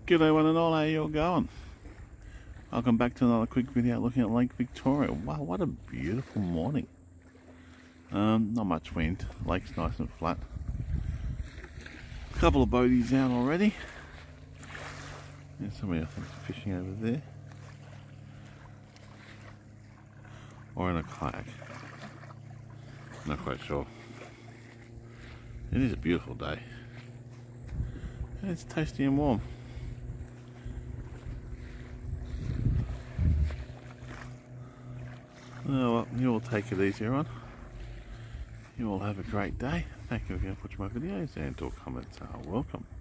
G'day one and all, how you all going? Welcome back to another quick video looking at Lake Victoria. Wow, what a beautiful morning. Not much wind, lake's nice and flat. A couple of boaties out already. There's somebody else fishing over there. Or in a kayak. Not quite sure. It is a beautiful day. And it's tasty and warm. Oh, well, you all take it easy, everyone. You all have a great day. Thank you again for watching my videos, and all comments are welcome.